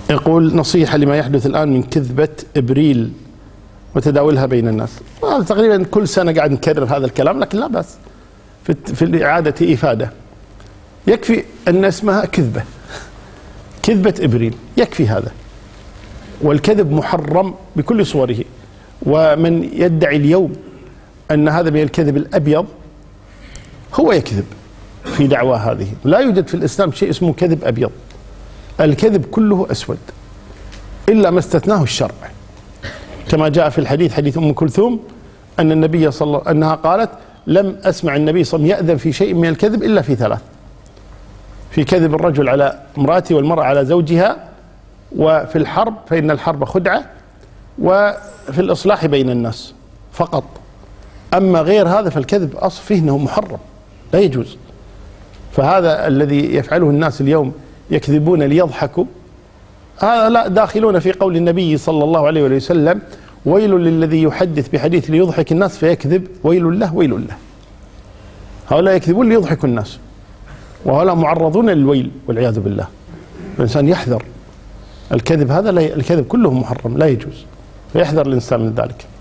يقول نصيحة لما يحدث الآن من كذبة إبريل وتداولها بين الناس. هذا تقريبا كل سنة قاعد نكرر هذا الكلام، لكن لا بأس في إعادة إفادة. يكفي أن اسمها كذبة، كذبة إبريل، يكفي هذا. والكذب محرم بكل صوره، ومن يدعي اليوم أن هذا من الكذب الأبيض هو يكذب في دعوى هذه. لا يوجد في الإسلام شيء اسمه كذب أبيض، الكذب كله أسود إلا ما استثناه الشرع، كما جاء في الحديث، حديث أم كلثوم، أن النبي صلى الله أنها قالت: لم أسمع النبي صلى الله عليه وسلم يأذن في شيء من الكذب إلا في ثلاث: في كذب الرجل على امرأته والمرأة على زوجها، وفي الحرب فإن الحرب خدعة، وفي الإصلاح بين الناس فقط. أما غير هذا فالكذب أصل فيه أنه محرم لا يجوز. فهذا الذي يفعله الناس اليوم، يكذبون ليضحكوا، هذا لا داخلون في قول النبي صلى الله عليه وسلم: ويل للذي يحدث بحديث ليضحك الناس فيكذب، ويل له ويل له. هؤلاء يكذبون ليضحكوا الناس، وهؤلاء معرضون للويل والعياذ بالله. الإنسان يحذر الكذب، هذا الكذب كله محرم لا يجوز، فيحذر الإنسان من ذلك.